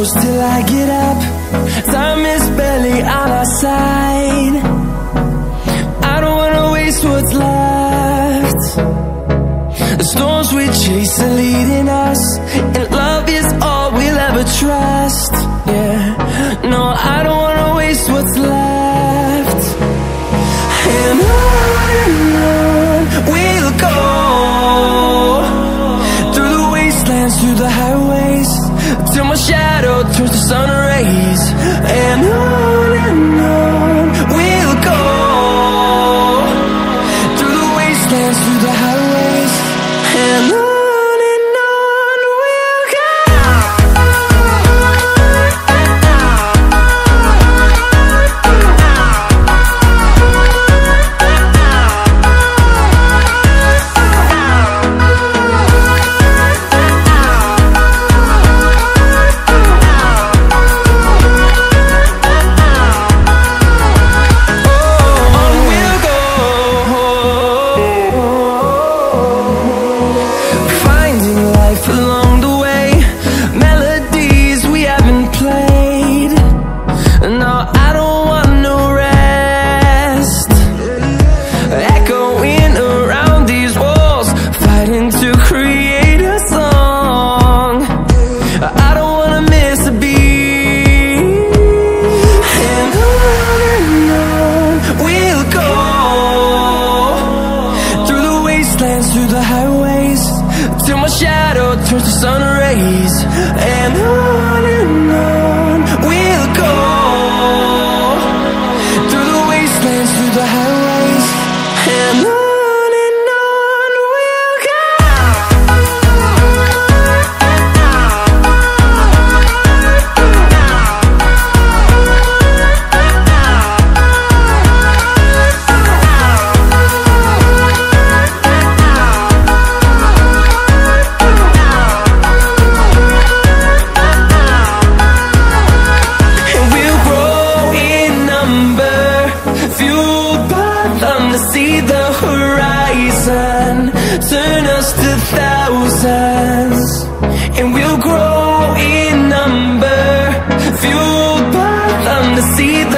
hours till I get up. Time is barely on our side. I don't wanna waste what's left. The storms we chase are leading us, and love is all we'll ever trust. Yeah, no, I don't wanna waste what's left. And on we'll go, through the wastelands, through the highways, till my shadow turns to sun rays. And on we'll go, through the wastelands, through the highways, and on we'll go. Through the highways, till my shadow turns to sun rays. And on we'll go, through the wastelands, through the highways, and on we'll go. See the horizon turn us to thousands, and we'll grow in number, fueled by them to see the